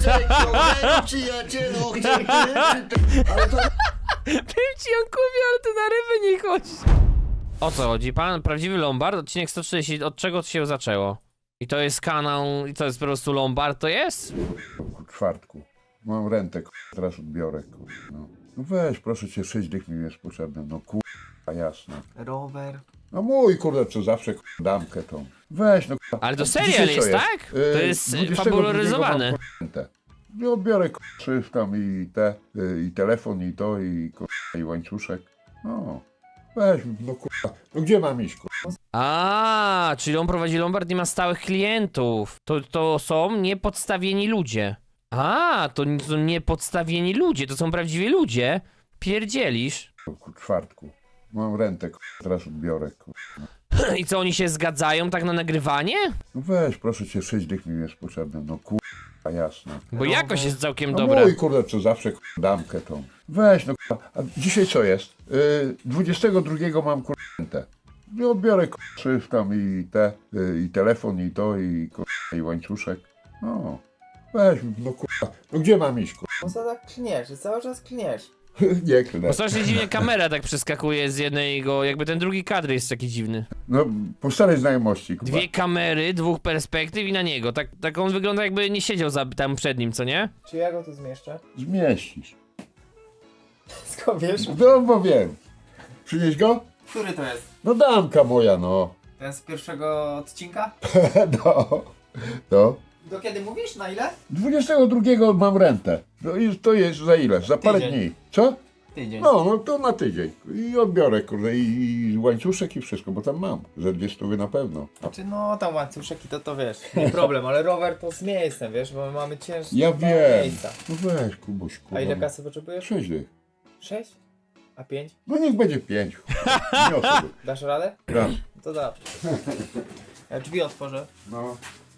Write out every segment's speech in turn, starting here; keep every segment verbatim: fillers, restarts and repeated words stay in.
przyjacielu, ale to... Powiem ci, on kupi, ale to na ryby nie chodzi. O co chodzi? Pan prawdziwy Lombard? Odcinek sto trzydzieści. Od czego to się zaczęło? I to jest kanał, i to jest po prostu Lombard, to jest? W czwartku. Mam rentę, teraz odbiorę. No. no weź, proszę cię, sześć dych mi jest potrzebne. No kurwa, jasne. Rower. No mój kurde, co zawsze damkę tą. Weź, no kurwa. Ale to serial jest, tak? To jest fabularyzowane. No odbiorę krzyż tam i te, i telefon, i to, i kurwa, i łańcuszek. No. Weź, no kurwa. No gdzie mam iść, kurwa? A, czyli on prowadzi Lombard, nie ma stałych klientów. To, to są niepodstawieni ludzie. A, to, to niepodstawieni ludzie, to są prawdziwi ludzie. Pierdzielisz. W czwartku. Mam rentę, teraz odbiorę. I co, oni się zgadzają tak na nagrywanie? No weź, proszę cię, sześć dych mi jest potrzebne. No kurwa, jasne. Bo jakość jest całkiem no dobra. Mój kurde, co zawsze damkę tą. Weź, no kurwa. A dzisiaj co jest? Yy, dwudziestego drugiego mam kurwa rentę. No odbiorę krzyż tam i te, yy, i telefon, i to, i kurwa, i łańcuszek. No. Weź, no kurwa. No gdzie mam iść, kurwa? No co tak klniesz, cały czas klniesz. Nie klnę. Bo strasznie dziwnie kamera tak przeskakuje z jednego, jakby ten drugi kadr jest taki dziwny. No, po starej znajomości, kurwa. Dwie kamery, dwóch perspektyw i na niego. Tak, tak on wygląda, jakby nie siedział za, tam przed nim, co nie? Czy ja go tu zmieszczę? Zmieścisz. Skąd wiesz? No, bo wiem. Przynieś go? Który to jest? No damka moja, no. Ten z pierwszego odcinka? no. No. Do kiedy mówisz? Na ile? dwudziestego drugiego mam rentę. No i to jest za ile? Za parę Tydzień. dni. Co? Tydzień. No, no to na tydzień. I odbiorę, kurde, i, i łańcuszek i wszystko, bo tam mam. Ze dwie stówy na pewno. Znaczy no tam łańcuszek i to to wiesz. Nie problem, ale rower to z miejscem, wiesz, bo my mamy ciężkie Ja wiem. miejsca. No weź, Kubuś, kurwa. A ile kasy potrzebujesz? Sześć dych. Sześć? A pięć? No niech będzie pięć. Niosę. Dasz radę? Raz. To da. Ja drzwi otworzę. No.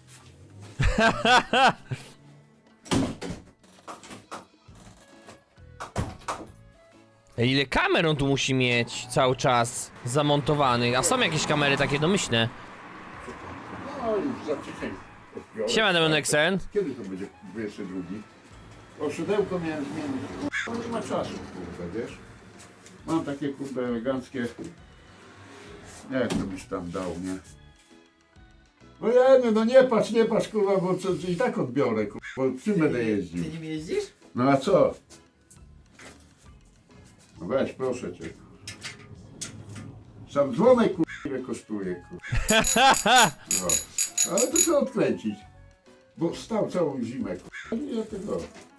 Ile kamer on tu musi mieć cały czas zamontowanych? A są jakieś kamery takie domyślne? No już za tydzień. odbiorę. Siema, Demon Exen. Kiedy to będzie dwudziesty drugi? O, szydełko miałem zmienić. No nie ma czasu, kurde, wiesz? Mam takie, kurde, eleganckie... Jak to byś tam dał, nie? No ja nie, no nie patrz, nie patrz, kurwa, bo co, i tak odbiorę, kurwa, bo czym będę jeździł? Ty nim jeździsz? No a co? No weź, proszę cię. Sam dzwonek, kurwa, ile kosztuje, kurwa. No. Ale to trzeba odkręcić. Bo stał całą zimę, kurwa. Nie tego.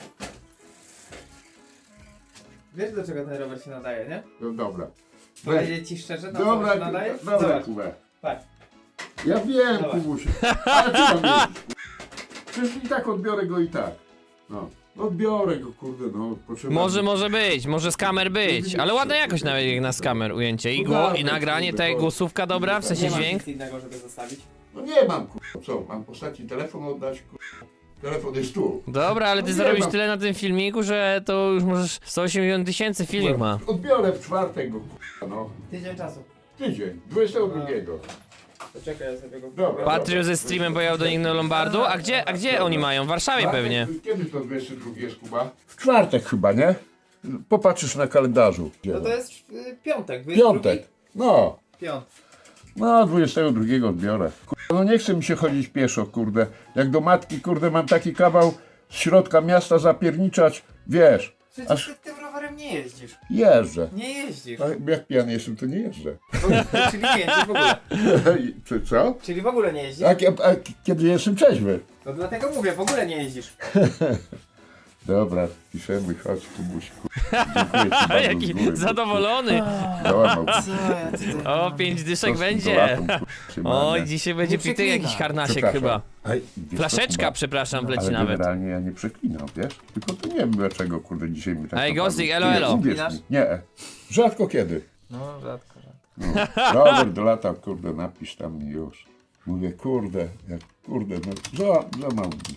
Wiesz do czego ten rower się nadaje, nie? No dobra. Powiedzieć ci szczerze, na co Dobra, się nadaje? dobra, Zobacz. kurwa. Patrz. Ja wiem, Zobacz. Kubusiu. Ale ty tam jeździsz, kurwa. Przecież i tak odbiorę go i tak. No. Odbiorę go, kurde, no. Potrzeba... Może, może być, może z kamer być. Ale ładna jakość nawet jak na z kamer ujęcie. I, gło, i nagranie, te głosówka dobra, w sensie Nie ma dźwięk. nic innego, żeby zostawić. No nie mam, kurwa, co? Mam ostatni telefon oddać, kurwa. Telefon jest tu. Dobra, ale ty No nie zarobisz mam. tyle na tym filmiku, że to już możesz sto osiemdziesiąt tysięcy filmik ma. Odbiorę w czwartek go, kurwa, no. Tydzień czasu. Tydzień, dwudziestego drugiego. Poczekaj, ja sobie go... Dobra. Patriu ze streamem pojechał do nich do Lombardu. A gdzie, a gdzie oni mają? W Warszawie pewnie. Kiedy to dwudziesty drugi jest, Kuba? W czwartek chyba, nie? Popatrzysz na kalendarzu. No to jest y, piątek. dwudziesty drugi? Piątek. No. Piątek. No, dwudziestego drugiego odbiorę. Kurde, no nie chce mi się chodzić pieszo, kurde. Jak do matki, kurde, mam taki kawał z środka miasta zapierniczać, wiesz. Przecież Aż ty tym rowerem nie jeździsz. jeżdżę. Nie jeździsz. A jak pijany jestem, to nie jeżdżę. Czyli nie jeździsz w ogóle. Czy co? Czyli w ogóle nie jeździsz. A, a, a kiedy jestem trzeźwy? No dlatego mówię, w ogóle nie jeździsz. Dobra, piszemy, chodź, Kubuśku. Dziękuję ci bardzo z Jaki góry, bo zadowolony. załamał. Co ja tutaj... O, pięć dyszek Dosyć będzie. dolatą, kurwa, trzymane. Oj, dzisiaj będzie Nie pity przeklinaj. jakiś harnasiek Przepraszam. chyba. Ej, wiesz co, Flaszeczka, Kuba? przepraszam, wleci Ale nawet. generalnie ja nie przeklinam, wiesz? Tylko to nie wiem dlaczego, kurde, dzisiaj mi tak Ej, napadło. Gostik, elo, Nie, elo. uwierz Klinasz? mi. Nie, rzadko kiedy. No, rzadko, rzadko. No, Robert dolata, kurde, napisz tam mi już. Mówię, kurde, jak, kurde, no za, za mało mi się.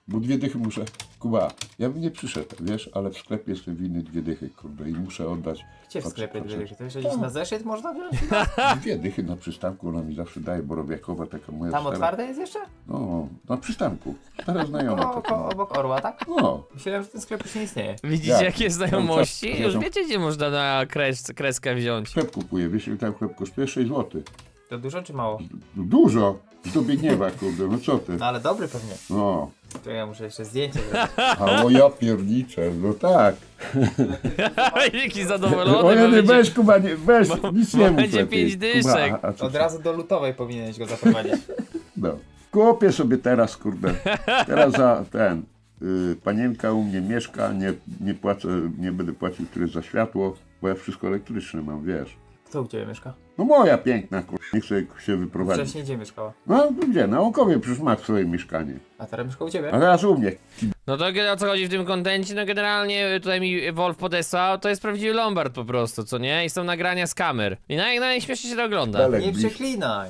Bo dwie dychy muszę. Kuba, ja bym nie przyszedł, wiesz, ale w sklepie jestem winny dwie dychy, kurde, i muszę oddać. Gdzie w Patrz, sklepie patrz. dwie dychy? To jeszcze gdzieś na zeszyt można wziąć? Dwie dychy na przystanku, ona mi zawsze daje, borowiakowa taka moja Tam stara. otwarte jest jeszcze? No, na przystanku. Teraz znajoma Ko, taka. ko, obok Orła, tak? No, Myślałem, że ten sklep już nie istnieje. Widzicie Jak? jakie znajomości? Tam czas- Już wiecie gdzie można na kres, kreskę wziąć. chleb kupuję, wiesz, ile tam chleb kosztuje? sześć złotych. To dużo czy mało? Dużo! W dobie gniewa, kurde, no co ty? No ale dobry pewnie. No, To ja muszę jeszcze zdjęcie zrobić. a o ja pierniczę, no tak. Jaki zadowolony, O bo ja nie, będzie, weź Kuba, nie, weź, bo- nic bo nie mów będzie lepiej. pięć dyszek. Kuba, a, a co Od ty? razu do lutowej powinieneś go zaprowadzić. No. Kupię sobie teraz, kurde, teraz za ten, y, panienka u mnie mieszka, nie, nie płacę, nie będę płacił tyle za światło, bo ja wszystko elektryczne mam, wiesz. Kto u ciebie mieszka? No moja piękna, kurde, niech sobie się wyprowadzi. Wcześniej gdzie mieszkała? No gdzie, na Łąkowie przecież ma swoje mieszkanie, A teraz mieszka u ciebie? a teraz u mnie. No to o co chodzi w tym kontencie? No generalnie tutaj mi Wolf podesłał, to jest prawdziwy Lombard po prostu, co nie? I są nagrania z kamer. I naj, najśmieszniej się to ogląda. Dalej. Nie bliż. przeklinaj!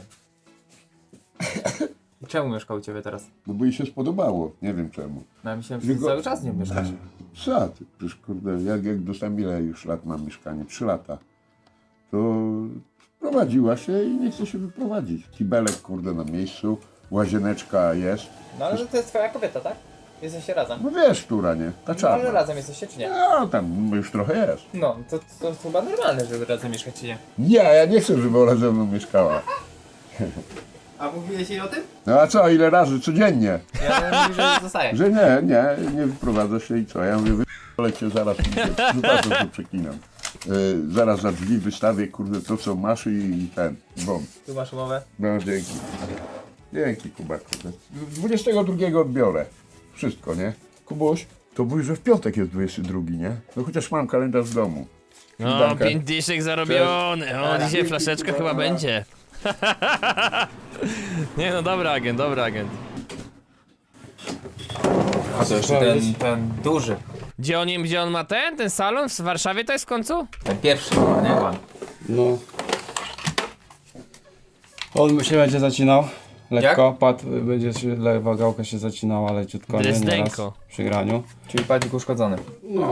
I czemu mieszka u ciebie teraz? No bo jej się spodobało, nie wiem czemu. No ja myślałem, że ty Tylko- cały czas nie mieszkasz. Co ty, przecież kurde, jak, jak dostałem ile już lat mam mieszkanie? Trzy lata. To wprowadziła się i nie chce się wyprowadzić. Kibelek kurde na miejscu, łazieneczka jest. No ale to jest twoja kobieta, tak? Jesteście razem. No wiesz, która nie? Ta No, ale czarna. razem jesteście czy nie? No tam już trochę jest. No, to, to chyba normalne, żeby razem mieszkać czy nie? Nie, ja nie chcę, żeby ona ze mną mieszkała. A mówiłeś jej o tym? No a co, ile razy codziennie? Ja mówię, że zostaje. Że nie, nie, nie wyprowadza się i co? Ja mówię, wylecie zaraz, przepraszam, że przeklinam. Yy, zaraz za drzwi wystawię, kurde, to co masz i, i ten, bom. Tu masz umowę? No dzięki. Dzięki, Kuba, kurde. dwudziestego drugiego odbiorę. Wszystko, nie? Kubuś, to mówi, że w piątek jest dwudziesty drugi, nie? No chociaż mam kalendarz w domu. No, Dankę. pięć dyszek zarobiony. O, dzisiaj flaszeczka chyba będzie. Nie no, dobra agent, dobra agent. A to jeszcze ten, ten duży. Gdzie on, gdzie on ma ten, ten salon? W Warszawie to jest w końcu? Ten pierwszy chyba, nie? Pan. No. On mu się będzie zacinał. Lekko, pad będzie się, lewa gałka się zacinała leciutko, nie, nieraz Drezdenko. przy graniu. Czyli padzik uszkodzony. No.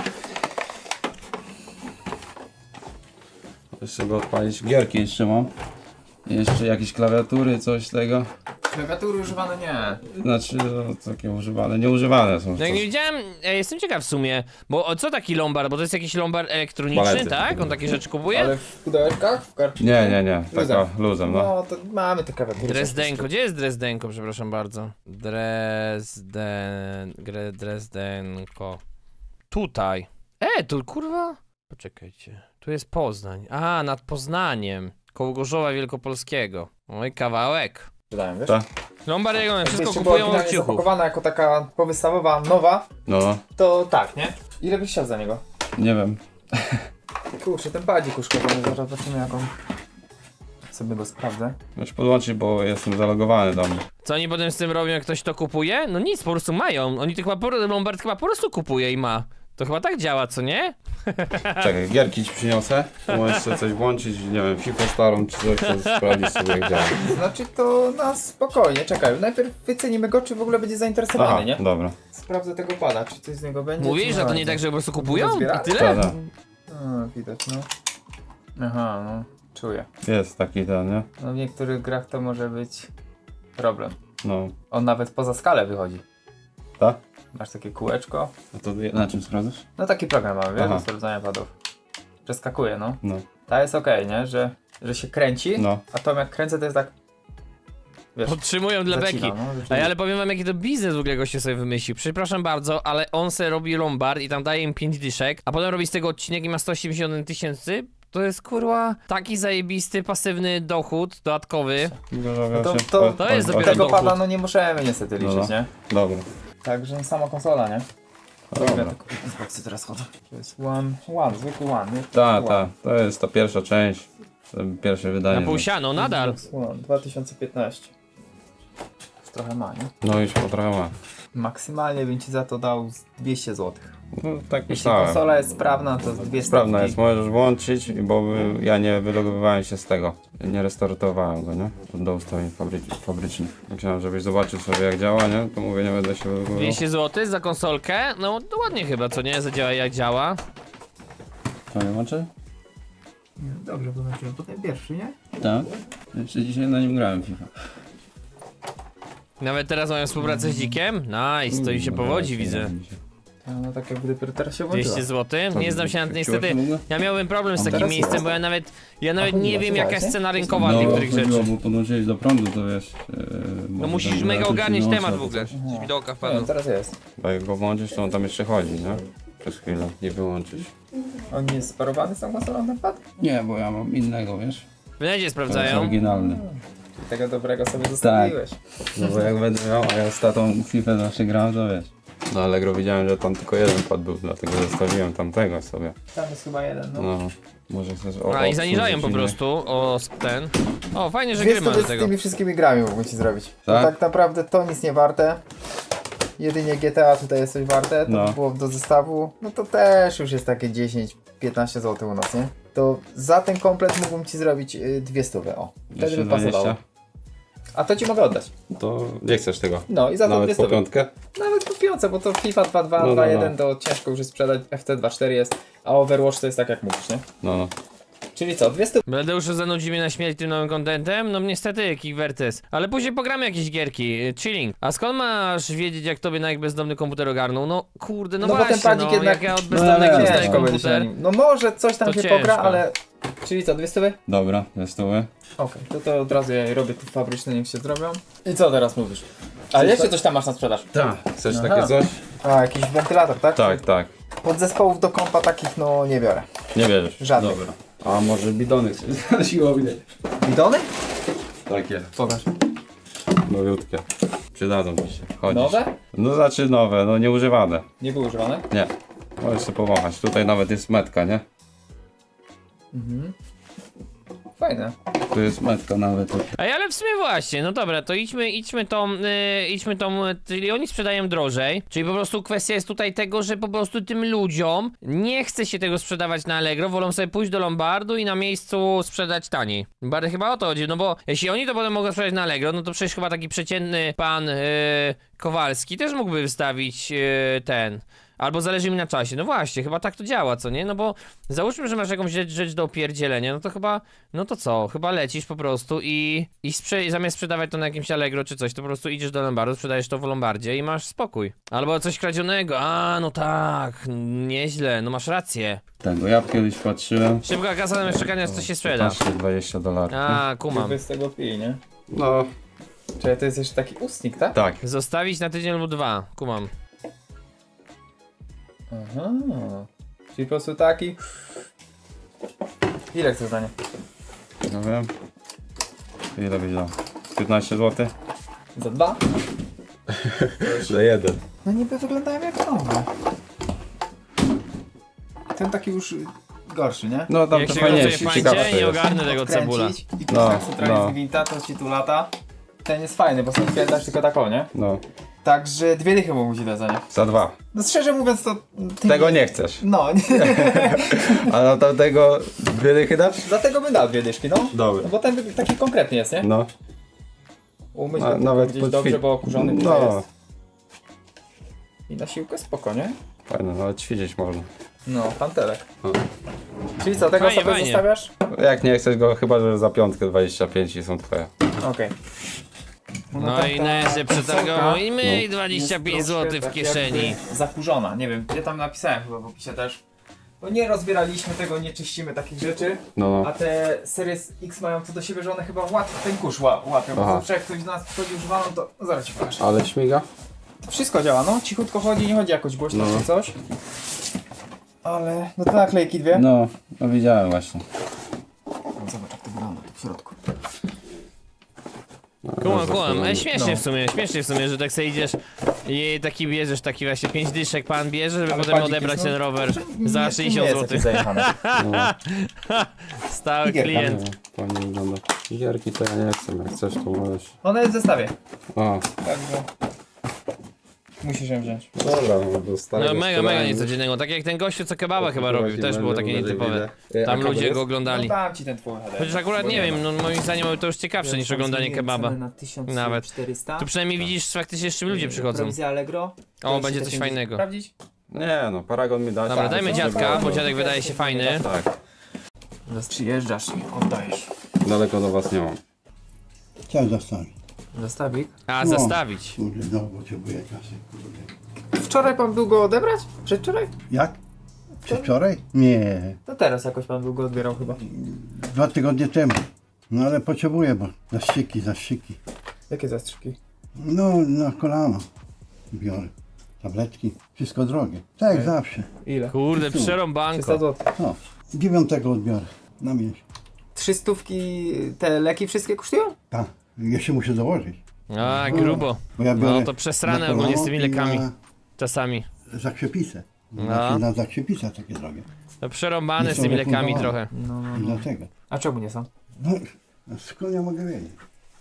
Jeszcze go odpalić. Gierki jeszcze mam. I jeszcze jakieś klawiatury, coś tego. Klawiatury używane nie. Znaczy, no, takie używane, nieużywane są. No jak to- nie widziałem, ja jestem ciekaw w sumie, bo o co taki Lombard? Bo to jest jakiś Lombard elektroniczny, Palety. tak? On takie rzeczy kupuje? Ale w pudełeczkach? W kartce? Nie, nie, nie. Taka Luzem. luzem, no. No to mamy te klawiatury. Drezdenko, gdzie jest Drezdenko, przepraszam bardzo? Dresden... Gre, Drezdenko. Tutaj. E, tu kurwa? Poczekajcie. Tu jest Poznań. A, nad Poznaniem. Koło Gorzowa Wielkopolskiego. Oj, kawałek. Wydaje, wiesz? Tak. Lombard jak one wszystko Jeszcze była kupują od oryginalnie ciuchów. zapakowana jako taka powystawowa, nowa, No, to tak, nie? Ile byś chciał za niego? nie wiem. Kurczę, ten padzik uszkodzony, zaraz zobaczymy jak on... Sobie go sprawdzę. Muszę podłączyć, bo jestem zalogowany do mnie. Co oni potem z tym robią, jak ktoś to kupuje? No nic, po prostu mają. Oni to chyba, po- Lombard chyba po prostu kupuje i ma. To chyba tak działa, co nie? Czekaj, gierki ci przyniosę. Możesz jeszcze coś włączyć, nie wiem, FIFA starą czy coś, to sprawdzić sobie jak działa. Znaczy to na spokojnie, czekaj, najpierw wycenimy go, czy w ogóle będzie zainteresowany, Aha, nie? dobra. Sprawdzę tego pada, czy coś z niego będzie, Mówisz, czy że to nie będzie. tak, że po prostu kupują? Zbierać? I tyle? Tak, tak. A, widać, no. Aha, no, czuję. Jest taki ten, nie? No w niektórych grach to może być problem. No. On nawet poza skalę wychodzi. Tak? Masz takie kółeczko. A to na czym sprawdzasz? No taki program mamy, wiesz, Aha. do sprawdzania padów. Przeskakuje, no. No. Ta jest okej, nie? Że, że się kręci, No. a to jak kręcę to jest tak... Wiesz, Podtrzymują dla zacina, beki. no, Ej, rzeczywiście. ale powiem wam, jaki to biznes w ogóle goście sobie wymyślił. Przepraszam bardzo, ale on se robi Lombard i tam daje im pięć dyszek, a potem robi z tego odcinek i ma sto osiemdziesiąt tysięcy. To jest kurwa taki zajebisty, pasywny dochód dodatkowy. No to, to, To jest dopiero tego dochód. pada no nie możemy niestety No, liczyć, no. nie? Dobra. Także sama konsola, nie? Dobra. Xboxy teraz chodzą. To jest One, One, zwykły One, nie? Ta, One. ta. To jest ta pierwsza część. To pierwsze wydanie. Na pół siano, nadal. Xbox One, dwa tysiące piętnaście. trochę ma, nie? No już po trochę ma. Maksymalnie bym ci za to dał z dwieście złotych. No tak Jeśli myślałem. konsola jest sprawna, to z dwieście Sprawna stówki. jest, możesz włączyć, bo by- ja nie wylogowywałem się z tego. Nie restartowałem go, nie? Do ustawień fabry- fabrycznych. Myślałem, żebyś zobaczył sobie jak działa, nie? To mówię, nie będę się wylogowywał. dwieście złotych za konsolkę? No to ładnie chyba, co nie? Zadziała jak działa. To nie włączy? Nie, dobrze, bo znaczyłem. To ten pierwszy, nie? Tak. Jeszcze dzisiaj na nim grałem FIFA. Nawet teraz mają współpracę z Dzikiem? Nice, to im się powodzi, widzę. No tak jakby dopiero teraz się włączyła. dwieście złotych? Nie znam się na niestety. Włączyło się w ogóle? Ja miałem problem z On takim teraz miejscem, jest. bo ja nawet ja nawet A, nie chodziło, wiem jaka jest słuchajcie? cena rynkowa niektórych rzeczy. bo podłączyłeś do prądu, to wiesz... Yy, No musisz mega ogarniać temat w ogóle. Coś mi do oka Nie, wpadło. teraz jest. Bo jak go włączysz, to on tam jeszcze chodzi, nie? Przez chwilę, nie wyłączyć. On nie jest sparowany z tą konsolą ten pad? Nie, bo ja mam innego, wiesz? W necie To jest sprawdzają. oryginalny. Tego dobrego sobie zostawiłeś. No bo jak będę miał, a ja z tatą FIFA zawsze grałem, to wiesz. No Allegro widziałem, że tam tylko jeden pad był, dlatego zostawiłem tamtego sobie. Tam jest chyba jeden, no. No, może chcesz o, A i zaniżają po obsłużyć prostu o sp- ten. O, fajnie, że Dwie gry ma do stówy z tego. tymi wszystkimi grami mógłbym ci zrobić. Bo Tak? tak naprawdę to nic nie warte. Jedynie G T A tutaj jest coś warte, to No. by było do zestawu. No to też już jest takie dziesięć piętnaście złotych u nas, nie? To za ten komplet mógłbym ci zrobić y, dwie stówy, o. nie? Wtedy Jeszcze by pasowało. dwadzieścia? A to ci mogę oddać. To nie chcesz tego. No i za to dwie Nawet po stówy. piątkę? Nawet po piątce, bo to FIFA dwa dwa, No, no, dwa no. jeden to ciężko już jest sprzedać, F C dwa cztery jest, a Overwatch to jest tak jak mówisz, nie? No, no. Czyli co, dwie stówy? Bladeusz zanudzi mnie na śmierć tym nowym contentem? No niestety, Kickwertys. Ale później pogramy jakieś gierki. y, Chilling. A skąd masz wiedzieć, jak tobie na jak bezdomny komputer ogarnął? No kurde, no, No bo ten właśnie, padzik no, jednak- jak ja od No, bezdomnego ale dostaję Ciężko będzie się na komputer. nim. No może coś tam To się ciężko. pogra, ale... Czyli co, dwie stówy? Dobra, dwie stówy. Okej, to to od razu ja robię tu fabryczne, niech się zrobią. I co teraz mówisz? A jeszcze coś tam masz na sprzedaż? Tak. Chcesz Aha. takie coś? A, jakiś wentylator, tak? Tak, tak. Podzespołów do kompa takich no nie biorę. Nie bierzesz? Żadnych. Dobra. A może bidony chcesz na siłownię? Bidony? Takie. Pokaż. Nowiutkie. Przydadzą mi się. Chodzisz. Nowe? No znaczy nowe, no nieużywane. Nie były używane? Nie. Możesz sobie pomachać. Tutaj nawet jest metka, nie? Mhm. Fajne. Tu jest metka nawet. Ej, ale w sumie właśnie, no dobra, to idźmy, idźmy tą, y, idźmy tą, y, czyli oni sprzedają drożej, czyli po prostu kwestia jest tutaj tego, że po prostu tym ludziom nie chce się tego sprzedawać na Allegro, wolą sobie pójść do Lombardu i na miejscu sprzedać taniej. Bardzo chyba o to chodzi, no bo jeśli oni to potem mogą sprzedać na Allegro, no to przecież chyba taki przeciętny pan y, Kowalski też mógłby wystawić y, ten... Albo zależy mi na czasie. No właśnie, chyba tak to działa, co nie? No bo załóżmy, że masz jakąś rzecz, rzecz do opierdzielenia, no to chyba, no to co? Chyba lecisz po prostu i, i sprze zamiast sprzedawać to na jakimś Allegro czy coś, to po prostu idziesz do Lombardu, sprzedajesz to w Lombardzie i masz spokój. Albo coś kradzionego, a no tak, nieźle, no masz rację. Tego ja kiedyś patrzyłem. Szybka kasa zamiast czekania, co się sprzeda. Patrzcie, dwadzieścia dolarów. A, kumam. Chyba z tego pij, nie? No, Czyli to jest jeszcze taki ustnik, tak? tak. Zostawić na tydzień lub dwa, kumam. Aha. Czyli po prostu taki... Ile chcesz za nie? No wiem. Ile byś dał? piętnaście złotych? Za dwa? Za jeden. No niby wyglądają jak nowe. Ten taki już gorszy, nie? No tam Jak to się fajniejszy, go ciekawe nie to jest. ogarnę tego cebula. Odkręcić I No, no, tak centralnie no. z gwinta, to ci tu lata. Ten jest fajny, bo są wkrętasz tylko taką, nie? No, Także dwie dychy mogą ci dać za nie. za dwa. No szczerze mówiąc to... ty Tego nie chcesz. No, nie. A na tamtego dwie dychy dasz? Dlatego bym dał dwie dyszki, no. Dobra. No bo ten wy- taki konkretny jest, nie? No, Umyć Na- go nawet gdzieś pod dobrze, fit- bo okurzony no. tutaj jest. I na siłkę spoko, nie? fajne, no ale ćwiczyć można. No, pantelek. No. Czyli co, tego Fajnie, sobie fajnie. zostawiasz? Jak nie chcesz go, chyba że za piątkę dwadzieścia pięć i są twoje. Okej. No tak i ta na się przetargował i my No. dwadzieścia pięć Jest złotych w troszkę tak kieszeni. jakby zakurzona, nie wiem, ja tam napisałem chyba w opisie też. Bo nie rozbieraliśmy tego, nie czyścimy takich rzeczy. No, A no. te Series X mają to do siebie, że one chyba łatwo ten kurz ła- łapią. Bo Aha. zawsze jak ktoś z nas przychodzi używaną, to no zaraz ci pokażę. Ale śmiga? Wszystko działa, no. Cichutko chodzi, nie chodzi jakoś głośno No. czy coś. Ale, no te naklejki dwie. No, no widziałem właśnie. Zobacz jak to wygląda tu w środku. Kumam, kumam, ale śmiesznie w sumie, śmiesznie w sumie, że tak sobie idziesz I taki bierzesz, taki właśnie pięć dyszek pan bierze, żeby Ale potem padzik odebrać jest, ten no, rower znaczy, nie- za nie sześćdziesiąt jest taki złotych. zajechany. No, Stały Igier tam. klient. fajnie wygląda. Gierki to ja nie chcę, jak chcesz to możesz. Ona jest w zestawie. O, Także... Musisz ją wziąć. dobra, no do No starego mega, stołu. mega niecodziennego. Tak jak ten gościu, co kebaba chyba robił, też było takie nietypowe. Tam ludzie go oglądali. No dam ci ten twój H D. Chociaż akurat nie wiem, no moim zdaniem to już ciekawsze niż oglądanie kebaba. Na tysiąc czterysta. Tu przynajmniej widzisz faktycznie jeszcze ludzie przychodzą. Prowizja Allegro. O, będzie coś fajnego. Sprawdzić? Nie no, paragon mi da. Dobra, tak, dajmy to dziadka, żeby- bo dziadek wydaje się fajny. Tak, Teraz przyjeżdżasz i oddajesz. daleko do was nie mam. Chciałem zostawić. Zestawik. A, No. zastawić. Kurde, no potrzebuję kasy. Kurde. Wczoraj pan był go odebrać? Przedwczoraj? Jak? Przedwczoraj? Nie. No teraz jakoś pan był go odbierał chyba. Dwa tygodnie temu. No ale potrzebuję, bo zastrzyki, zastrzyki. Jakie zastrzyki? No, na kolano biorę. Tabletki. Wszystko drogie. Tak jak zawsze. Ile? Kurde, trzysta przerąbanko. złotych. No. Dziewiątego odbiorę. Na miesiąc. Trzy stówki, te leki wszystkie kosztują? Tak. Jeszcze muszę założyć. A, grubo. Bo ja biorę No to przesrane na kolano ogólnie z tymi i lekami. Na Czasami. zakrzepisę. No. Znaczy na zakrzepisę takie drogie. To przerąbane Nie z są tymi lekami refundowane. trochę. No, no, I no. dlatego. A czemu nie są? No, a skąd ja mogę wiedzieć?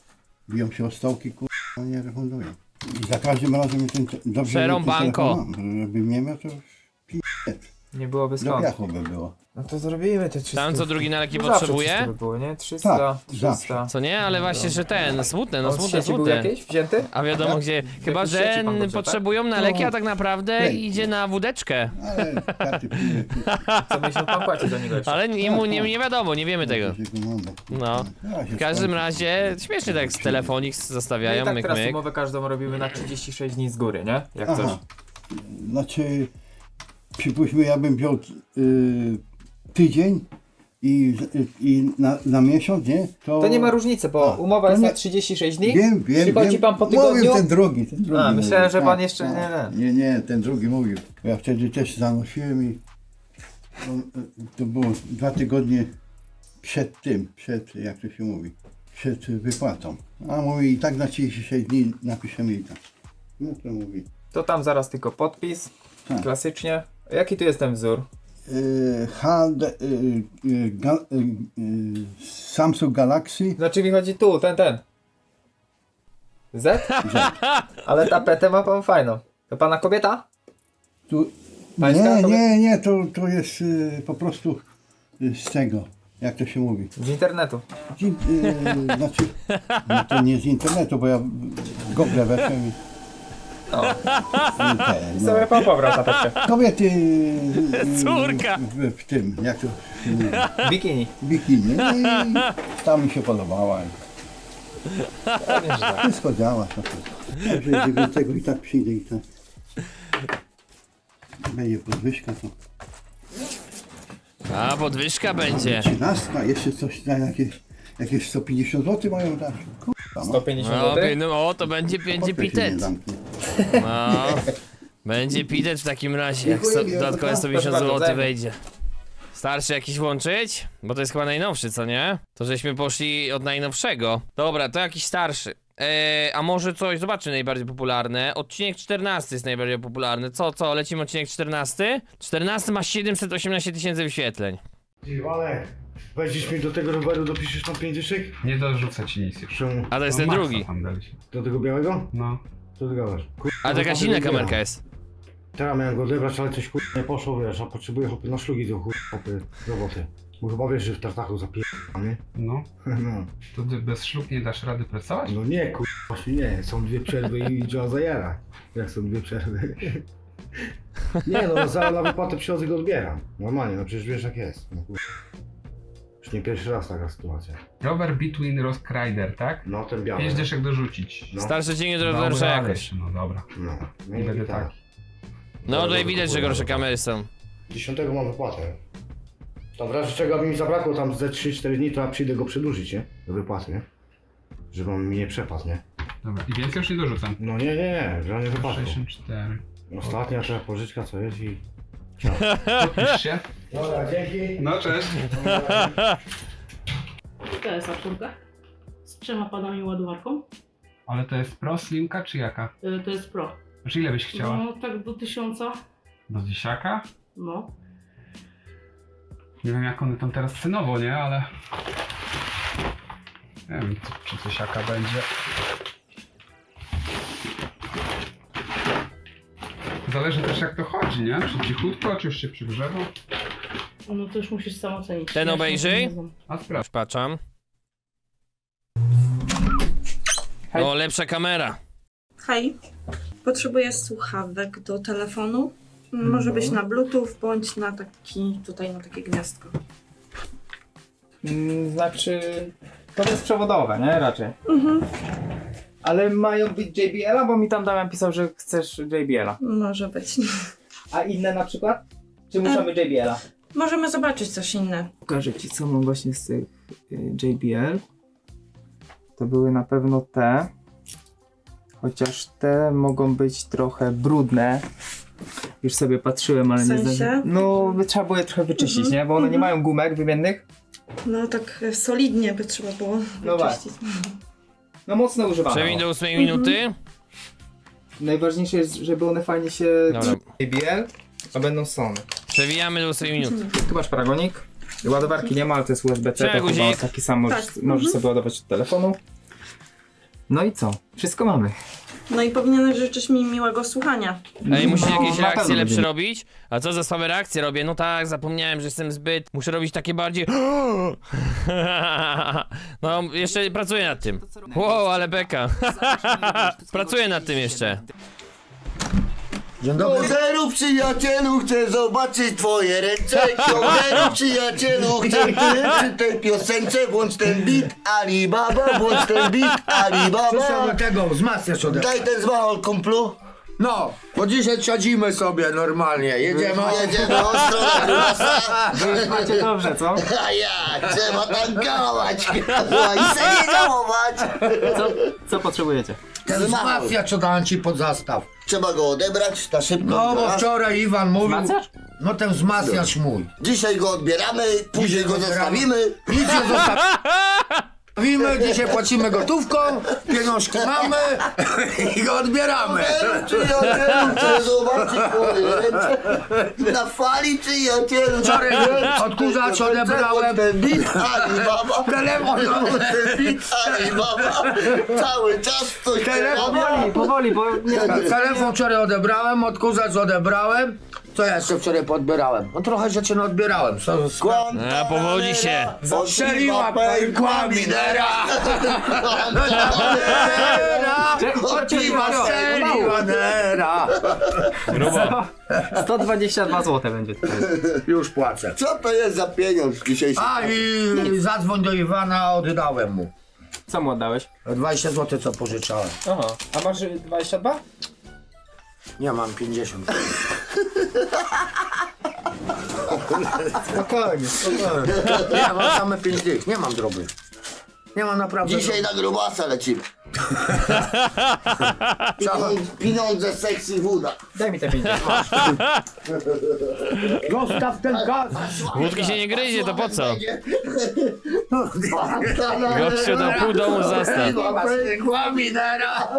Biją się o stołki, kurwa, nie refundują. I za każdym razem ten te- dobrze, że ten Przerąbanko. telefon mam. Żebym nie miał, to już p***et. Nie byłoby Do skąd. piachu by było. No to zrobimy te trzysta. Tam co drugi na leki No zawsze potrzebuje? trzysta by było, nie? trzysta, Tak, trzysta. Co nie? Ale właśnie, że ten, smutne, no Od smutne, sieci był smutne. jakieś wzięty? A wiadomo Tak? gdzie, chyba jakiejś że sieci pan go wziął, potrzebują na leki, a tak naprawdę Leki. idzie na wódeczkę. Ale karty piły, Co miesiąc pan płaci za niego jeszcze? Ale nie, mu, nie, nie wiadomo, nie wiemy tego. No. No. W każdym razie, śmiesznie tak z telefonik No i zostawiają, tak myk, teraz myk. umowę każdą robimy na trzydzieści sześć dni z góry, nie? Jak coś. Aha. Znaczy, przypuśćmy, ja bym wziął y, tydzień i, i na, na miesiąc, nie? To nie ma różnicy, bo A, umowa to jest nie- na trzydzieści sześć dni. Wiem, wiem, Przychodzi wiem. pan po Mówił tygodniu. ten drugi, ten drugi. A, myślałem, mówił. że pan Tak, jeszcze tak. nie, Nie, nie, ten drugi mówił. Ja wtedy też zanosiłem i on, to było dwa tygodnie przed tym, przed, jak to się mówi, przed wypłatą. A mówi, i tak na trzydzieści sześć dni napiszemy i tak. No to mówi. To tam zaraz tylko podpis. Tak. Klasycznie. Jaki tu jest ten wzór? Yy, H D, yy, yy, ga, yy, yy, Samsung Galaxy. Znaczy mi chodzi tu, ten, ten. Z? Ale tapetę ma pan fajną. To pana kobieta? Tu, Pańska nie, to- nie, nie, to, to jest yy, po prostu yy, z tego, jak to się mówi. Z internetu. Z in- yy, znaczy, no to nie z internetu, bo ja w Google weszłem i, O, i te, i no. sobie pan pobrał tapetkę. Kobiety yy, Córka. W, w tym, jak to się mówi, Bikini. bikini. No i tam mi się podobała. Pewnie, że tak. Wszystko działa. To Także dziewiątego i tak przyjdę i tak. Będzie podwyżka, to A, podwyżka będzie. trzynastka, jeszcze coś da, jakieś, jakieś sto pięćdziesiąt złotych mają dać. Kurwa, no. sto pięćdziesiąt No, złotych? no, to będzie, będzie Potem się nie pitet. zamknie. No, będzie pitet w takim razie, jak Dziękuję, sto, miłego dodatkowe dnia. sto pięćdziesiąt Proszę bardzo, złotych zajmę. wejdzie. Starszy jakiś włączyć? Bo to jest chyba najnowszy, co nie? To żeśmy poszli od najnowszego. Dobra, to jakiś starszy. Eee, a może coś, zobaczmy najbardziej popularne. Odcinek czternasty jest najbardziej popularny. Co, co, lecimy odcinek czternasty? czternasty ma siedemset osiemnaście tysięcy wyświetleń. Ale weźmiesz mi do tego roweru, dopiszesz tam pięć dyszek? Nie dorzucę ci nic już. Czemu? A to jest No, ten Maxa drugi. tam daliśmy. Do tego białego? No. Co ty gadasz? Kur... A to jakaś inna kamerka jest. Teraz miałem go odebrać, ale coś kur... nie poszło, wiesz, a potrzebuję hopy na szlugi do kur... hopy roboty. Bo chyba wiesz, że w tartachu zapierdam, nie? No. No. To ty bez szluk nie dasz rady pracować? No nie, kur... właśnie nie. Są dwie przerwy i trzeba zajarać. Jak są dwie przerwy? Nie no, za na wypłatę przychodzę go odbieram. Normalnie, no przecież wiesz jak jest. No, kur... Już nie pierwszy raz taka sytuacja. Rower Between Rock Rider, tak? No ten biały. Pięć dyszek dorzucić. No. Starszy dzień do Dobra, rowersza ale jakoś. jeszcze, No dobra. No. No Nie i będę tak. taki. No tutaj widać, że gorsze kamery są. dziesiątego mam wypłatę. Tam w razie czego by mi zabrakło tam ze trzy cztery dni, to ja przyjdę go przedłużyć, nie? Do wypłaty, nie? Żeby on mi nie przepadł, nie? Dobra. I więcej już nie dorzucam. No nie, nie, nie, że on nie wypadł. sześćdziesiąt cztery. Ostatnia trzeba pożyczka co jest i... Podpisz się. Dobra, dzięki. No cześć. To jest apsurka z trzema padami i ładowarką. Ale to jest Pro, Slimka czy jaka? Y, To jest Pro. Czy ile byś chciała? No tak do tysiąca. Do tysiaka? No. Nie wiem jak one tam teraz cenowo, nie? Ale... Nie wiem, czy tysiaka będzie. Zależy też jak to chodzi, nie? Czy cichutko, czy już się przygrzewa? No to już musisz sam ocenić. Ten Ja się obejrzyj? nie znam. A sprawdź. Już patrzam. Hej. O, lepsza kamera. Hej, potrzebuję słuchawek do telefonu. Może być na bluetooth bądź na taki, tutaj na takie gniazdko. Mm, znaczy, to jest przewodowe, nie? Raczej. Mhm, Ale mają być J B L-a, bo mi tam Damian pisał, że chcesz J B L-a. może być. A inne na przykład? Czy muszą być J B L-a? Możemy zobaczyć coś inne. Pokażę ci, co mam właśnie z tych y, J B L. To były na pewno te. Chociaż te mogą być trochę brudne. Już sobie patrzyłem, ale W nie sensie? zdążyłem. No, by trzeba było je trochę wyczyścić, Mhm, nie? Bo one nie mhm. mają gumek wymiennych. No tak e, solidnie by trzeba było No wyczyścić. No mocno używane. Przewin do ósmej minuty. Najważniejsze jest, żeby one fajnie się... Dobra. J B L, a będą Sony. Przewijamy do ósmej minuty. Tu masz paragonik. Ładowarki nie ma, ale to jest U S B C, to Cześć, chyba guzik. taki sam możesz, Tak. możesz Mhm. sobie ładować od telefonu. No i co? Wszystko mamy. No i powinieneś życzyć mi miłego słuchania. Ej, musisz No, jakieś na reakcje pewno lepsze będzie. robić? A co za słabe reakcje robię? No tak, zapomniałem, że jestem zbyt... Muszę robić takie bardziej... No, jeszcze pracuję nad tym. Wow, ale beka. Pracuję nad tym jeszcze. Dzień dobry. Jogeru przyjacielu, chcę zobaczyć twoje ręce. Jogeru przyjacielu, chcę ty przy tej piosence. Włącz ten beat Alibaba, włącz ten beat Alibaba. Proszę tego, wzmacniacz ode mnie. Daj ten zwałol kumplu. No, bo dzisiaj trzadzimy sobie normalnie. Jedziemy. Jedziemy ostro na grubasa. Macie dobrze, co? A ja, trzeba tankować i se nie żałować. Co, co potrzebujecie? Ten wzmacniacz oddałem ci pod zastaw. Trzeba go odebrać na szybko. No bo raz. wczoraj Iwan mówił. Wzmacniacz? No ten wzmacniacz mój. Dzisiaj go odbieramy, później go zostawimy. Nic nie zostawimy, dzisiaj płacimy gotówką, pieniążki mamy i go odbieramy. Jogeru przyjacielu, chcę zobaczyć twoje ręce. Na fali przyjacielu. Wczoraj odkurzacz odebrałem. Ten beat Alibaba. Telefon. Ten beat Alibaba. Cały czas coś Telefon. robi. Powoli, bo nie... Telefon wczoraj odebrałem, odkurzacz odebrałem. Co ja jeszcze wczoraj podbierałem? No trochę rzeczy no odbierałem. Co, z... A, powodzi się. Strzeliła pękła minera. Odbiła strzeliła nera. Grubo. sto dwadzieścia dwa złote będzie tutaj. Już płacę. Co to jest za pieniądz dzisiejszy? A i zadzwoń do Iwana, oddałem mu. Co mu oddałeś? dwadzieścia złotych co pożyczałem. Aha. A masz dwadzieścia dwa? Nie mam pięćdziesiąt. Spokojnie, spokojnie. Nie, mam same pięć dych, nie mam drobnych. Nie mam naprawdę Dzisiaj na grubasa lecimy. Pieniądze, pieniądze sexy woda. Daj mi te pięćdziesiąt. Zostaw ten gaz! Wódki się nie gryzie, to po co? Gościu Gościu na pół domu zastaw. Pękła minera!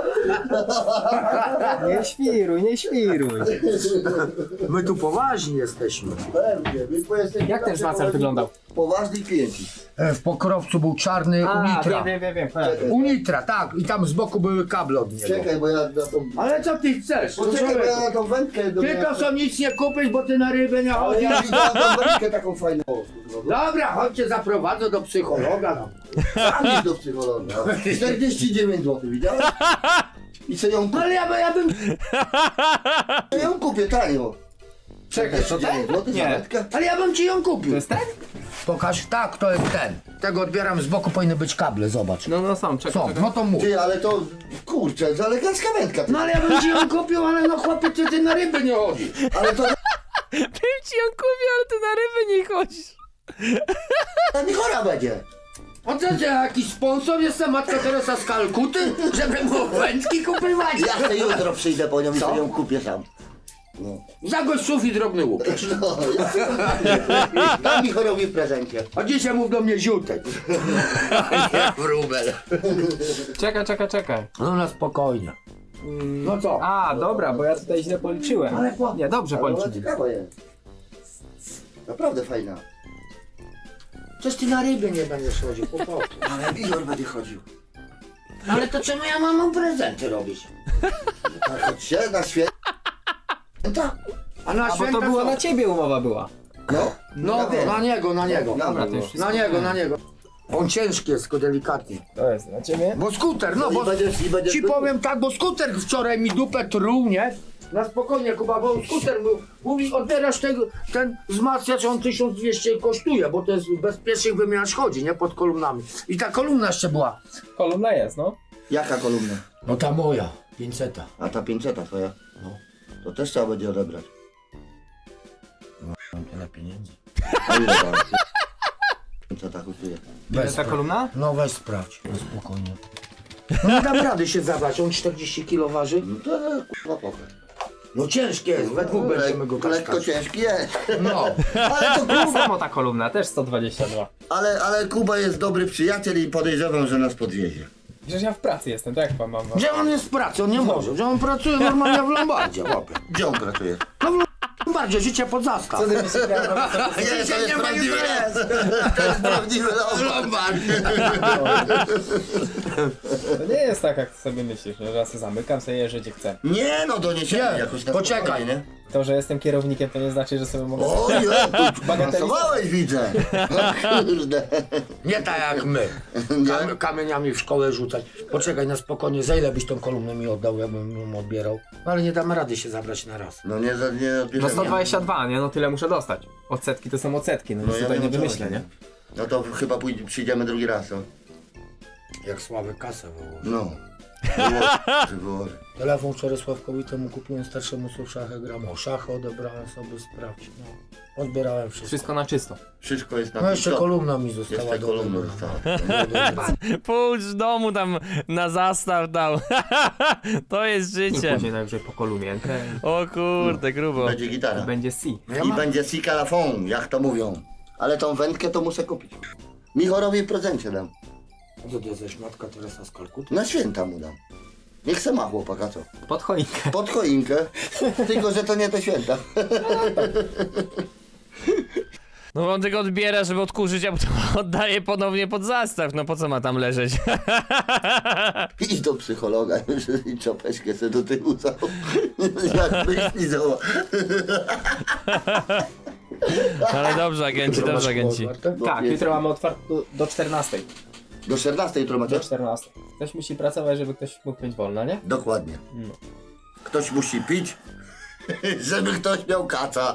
Nie świruj, nie świruj. My tu poważni jesteśmy. Jak ten wzmacniacz wyglądał? Poważni klienci. E, W pokrowcu był czarny A, Unitra. wiem, wiem, wiem. Unitra, tak. I tam z boku były kable od niego. Czekaj, bo ja na tą... Ale co ty chcesz? Poczekaj, bo ja na tą wędkę... do- Tylko co nic nie kupisz, bo ty na rybę nie Ale ja chodzisz. widziałem tą wędkę taką fajną. Dobra, chodźcie, zaprowadzę do psychologa. No. Sam idź do psychologa. czterdzieści dziewięć złotych, widziałeś? I co ją Ale ja, ja bym... Ja ją kupię tanio. Czekaj, co ten? złotych za Nie. wędkę? Ale ja bym ci ją kupił. To jest ten? Pokaż, tak, to jest ten. Tego odbieram z boku, powinny być kable, zobacz. No, no są, czekaj, Co? czekaj. No to mów. Ty, ale to... Kurczę, to elegancka wędka. No ale ja bym ci ją kupił, ale no chłopie, ty, ty na ryby nie chodzisz. Ale to... Bym ci ją kupił, ale ty na ryby nie chodzisz. Ta mi chora będzie. A co, że jakiś sponsor jest ta matka Teresa z Kalkuty, żeby mu wędki kupywać? Ja sobie jutro przyjdę po nią i sobie ją kupię sam. No. Za gościów i drobny łuk. No, ja sobie... Dam mi chorowi w prezencie. A dzisiaj mów do mnie ziutek. Nie wróbel. Czekaj, czekaj, czekaj. No na spokojnie. Mm, No co? A, dobra, bo ja tutaj źle policzyłem. Ale kłam- Nie, dobrze Ale ona policzyłem. ciekawa jest. Naprawdę fajna. Coś ty na ryby nie będziesz chodził, chłopaku. Ale Bigor będzie chodził. Ale to czemu ja mam mu prezenty robić? Tak, choć się na świecie. A na A bo to święta było co? na ciebie umowa była. No, No, ja wiem. na niego, na niego. Dobra, to już wszystko. Na niego, na niego. On ciężki jest, tylko delikatnie. To jest na ciebie. Bo skuter, no I bo będziesz, i będziesz ci powiem tak, bo skuter wczoraj mi dupę truł, nie? Na spokojnie, Kuba, bo skuter był, mówi, odbierasz tego, ten wzmacniacz, on tysiąc dwieście kosztuje, bo to jest w bezpiecznych wymiarach chodzi, nie? Pod kolumnami. I ta kolumna jeszcze była. Kolumna jest, no. Jaka kolumna? No ta moja, pięćset. A ta pięćseta twoja? No. To też trzeba będzie odebrać. Mam tyle pieniędzy. A ile tam? pięćseta kosztuje. Ile ta kolumna? No weź sprawdź, no spokojnie. No nie dam rady się zabrać, on czterdzieści kilo waży. No to kurwa pokaż. No ciężkie jest, we dwóch będziemy go Lekko kaskać. ciężki jest. No. Ale to Tak Kuba, samo ta kolumna, też sto dwadzieścia dwa. ale, ale Kuba jest dobry przyjaciel i podejrzewam, że nas podwiezie. Przecież ja w pracy jestem, tak jak pan mam. Że on jest w pracy, on nie może, że on pracuje normalnie w Lombardzie, chłopie. Gdzie on pracuje? No w Lombardzie, życie pod zastaw. Co ty myślisz, że ja robię? Nie, to jest prawdziwy To jest prawdziwy Lombard. To nie jest tak, jak sobie myślisz, że ja sobie zamykam, sobie jeżdżę gdzie chcę. Nie no, doniesiemy Nie, jakoś na poczekaj. spokojnie, nie? To, że jestem kierownikiem, to nie znaczy, że sobie mogę... Oj, tu pracowałeś, widzę. No kurde. Nie tak jak my. Kam kamieniami w szkołę rzucać. Poczekaj na spokojnie, za ile byś tą kolumnę mi oddał, ja bym ją odbierał. No ale nie damy rady się zabrać na raz. No nie, za- nie No odbierzemy. sto dwadzieścia dwa, nie? No tyle muszę dostać. Odsetki to są odsetki, no, No nic ja tutaj wiem, nie o co wymyślę, chodzi. nie? No to chyba pójdzie, przyjdziemy drugi raz, no. Jak Sławek kasę wyłoży. No. Wyłoży, wyłoży. Telefon wczoraj Sławkowi temu kupiłem starszemu, co w szachy gram. O, szachy odebrałem sobie, sprawdź. No. Odbierałem wszystko. Wszystko na czysto. Wszystko jest na No jeszcze TikTok. kolumna mi została. Jeszcze do kolumna odebrania. została. Pójdź z domu tam na zastaw dał. To jest I życie. później najwyżej po kolumienkę O kurde, grubo. Będzie gitara. i będzie C. No ja I mam... będzie sikalafon, jak to mówią. Ale tą wędkę to muszę kupić. Michorowi w prezencie dam. Co to jest matka Teresa z Kalkuty? Na święta mu dam. Niech se ma chłopaka, co? Pod choinkę. Pod choinkę. Tylko, że to nie te święta. No bo on tylko odbiera, żeby odkurzyć, a potem oddaje ponownie pod zastaw. No po co ma tam leżeć? Idź do psychologa i czapeczkę sobie do tyłu całą. Jak myśli, zobacz. Ale dobrze, agenci, dobrze, agenci. Tak, jest. jutro mamy otwarte do, do czternastej. Do czternastej jutro macie? Do czternastej. Ktoś musi pracować, żeby ktoś mógł mieć wolno, nie? Dokładnie. No. Ktoś musi pić, żeby ktoś miał kaca.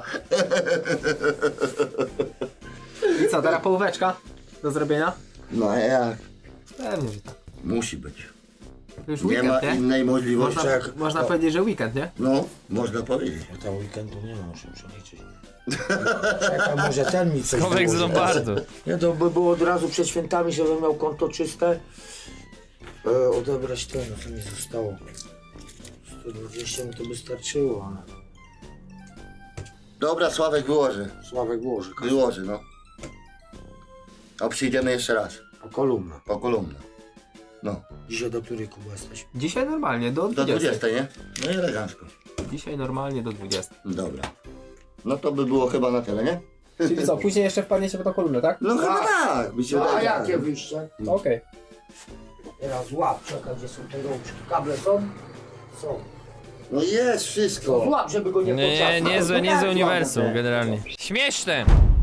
I co, teraz połóweczka do zrobienia? No a jak? Pewnie, że tak. Musi być. Już Nie weekend, ma nie? innej możliwości. Można, jak- można o. powiedzieć, że weekend, nie? No, można powiedzieć. Ja tam weekendu nie mam, muszę przeliczyć. Czekaj, może ten mi coś Kowek z wyłoży. Lombardu. Nie, to by było od razu przed świętami, żebym miał konto czyste. E, odebrać to, no co mi zostało. sto dwadzieścia mi to by starczyło, ale Dobra, Sławek wyłoży. Sławek włoży. Wyłoży, no. A przyjdziemy jeszcze raz. A kolumna. Po kolumnę. No. Dzisiaj do której Kuba jesteś? Dzisiaj normalnie, do Do dwudziestej. dwudziestej, nie? No i elegancko. Dzisiaj normalnie do dwudziestej. Dobra. No to by było chyba na tyle, nie? Czyli co, później jeszcze wpadniecie po tą kolumnę, tak? No chyba tak, mi się No, a wydaje. jakie wyjście? Okej. Teraz łap, czekaj, gdzie są te rączki. Kable są? Są. No jest wszystko. Złap, żeby go nie Nie, pociasnął. niezłe, No niezłe tak, uniwersum złap. generalnie. Śmieszne!